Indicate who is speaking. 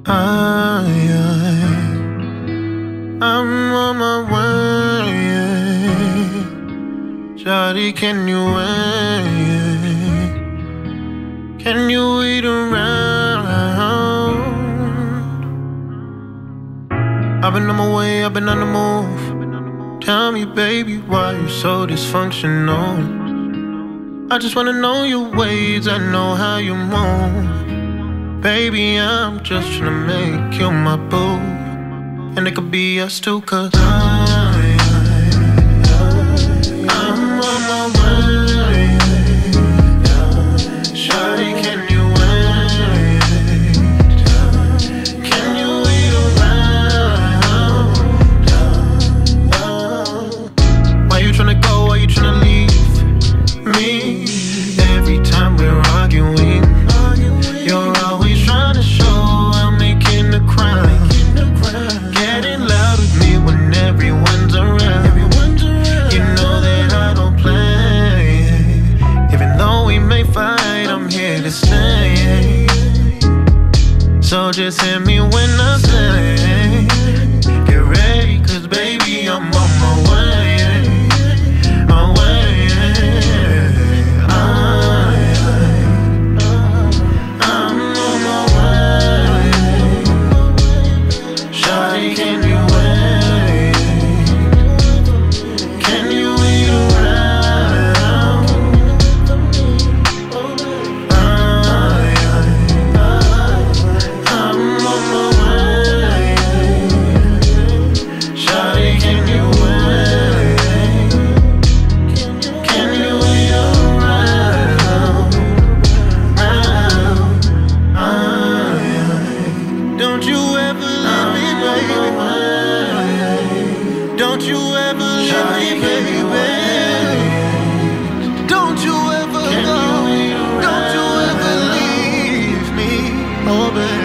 Speaker 1: I'm on my way. Shawty, can you wait? Can you wait around? I've been on my way, I've been on the move. Tell me, baby, why you so dysfunctional? I just wanna know your ways, I know how you move. Baby, I'm just tryna make you my boo, and it could be us too, cause I'm on my way. Shawty, can you wait? Can you wait around? Why you tryna go, why you tryna leave me? Every time we're arguing, you're always trying to show I'm making a crime. Getting loud with me when everyone's around. You know that I don't play. Even though we may fight, I'm here to stay. So just hit me when I say, get ready, cause baby, I'm on my way. My way. I'm on my way. Shawty, can you wait? Can you wait around? I'm on my way. Shawty, can you wait? Can you wait around? Don't you ever leave me, baby. Don't you ever leave me, baby. Don't you ever go. Don't you ever leave me, oh baby.